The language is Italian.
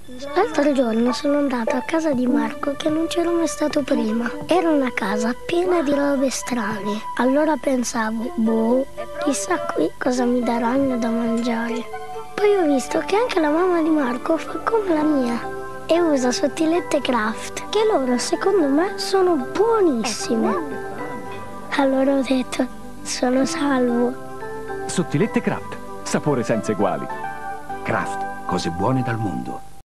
L'altro giorno sono andato a casa di Marco che non c'ero mai stato prima. Era una casa piena di robe strane. Allora pensavo, boh, chissà qui cosa mi daranno da mangiare. Poi ho visto che anche la mamma di Marco fa come la mia e usa sottilette Kraft, che loro secondo me sono buonissime. Allora ho detto, sono salvo. Sottilette Kraft, sapore senza eguali. Kraft, cose buone dal mondo.